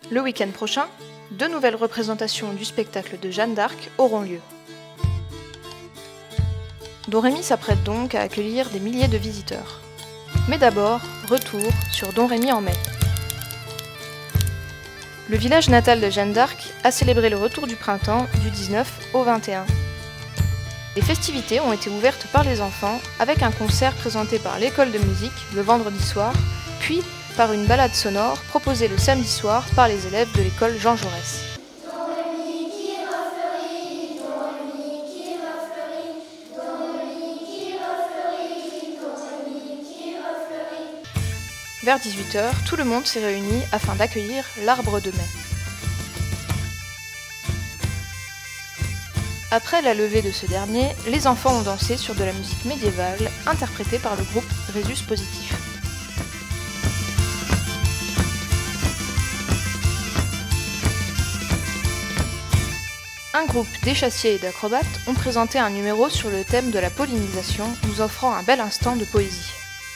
Le week-end prochain, 2 nouvelles représentations du spectacle de Jeanne d'Arc auront lieu. Domrémy s'apprête donc à accueillir des milliers de visiteurs. Mais d'abord, retour sur Domrémy en mai. Le village natal de Jeanne d'Arc a célébré le retour du printemps du 19 au 21. Les festivités ont été ouvertes par les enfants avec un concert présenté par l'école de musique le vendredi soir, puis par une balade sonore proposée le samedi soir par les élèves de l'école Jean Jaurès. Vers 18h, tout le monde s'est réuni afin d'accueillir l'arbre de mai. Après la levée de ce dernier, les enfants ont dansé sur de la musique médiévale interprétée par le groupe Résus Positif. Un groupe d'échassiers et d'acrobates ont présenté un numéro sur le thème de la pollinisation, nous offrant un bel instant de poésie.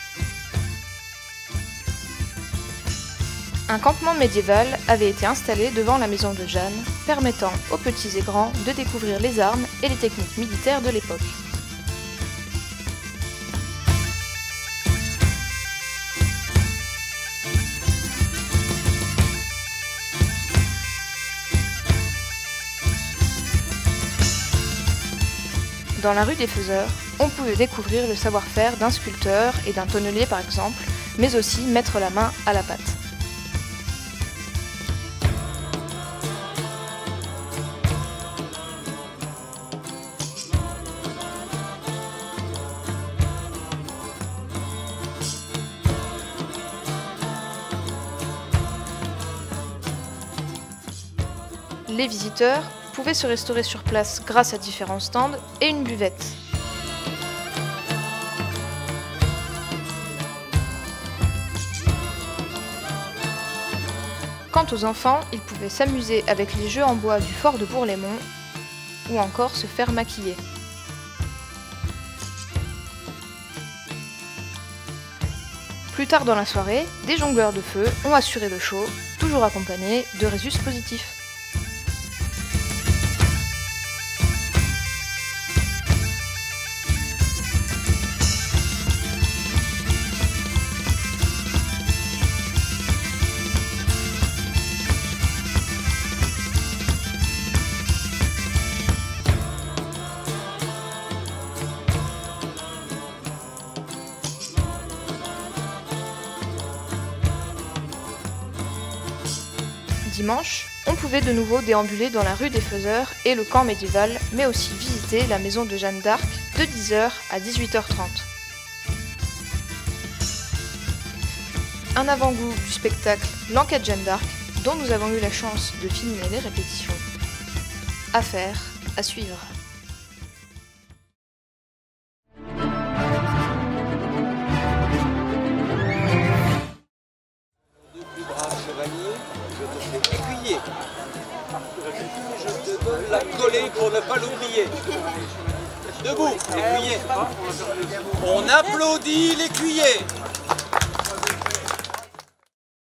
Un campement médiéval avait été installé devant la maison de Jeanne, permettant aux petits et grands de découvrir les armes et les techniques militaires de l'époque. Dans la rue des Faiseurs, on pouvait découvrir le savoir-faire d'un sculpteur et d'un tonnelier par exemple, mais aussi mettre la main à la pâte. Les visiteurs pouvaient se restaurer sur place grâce à différents stands et une buvette. Quant aux enfants, ils pouvaient s'amuser avec les jeux en bois du fort de Bourg-les-Monts ou encore se faire maquiller. Plus tard dans la soirée, des jongleurs de feu ont assuré le show, toujours accompagnés de Résus Positif. Dimanche, on pouvait de nouveau déambuler dans la rue des Faiseurs et le camp médiéval, mais aussi visiter la maison de Jeanne d'Arc de 10h à 18h30. Un avant-goût du spectacle L'Enquête Jeanne d'Arc, dont nous avons eu la chance de filmer les répétitions. À faire, à suivre. Je te donne la collée pour ne pas l'oublier. Debout, l'écuyer. On applaudit l'écuyer.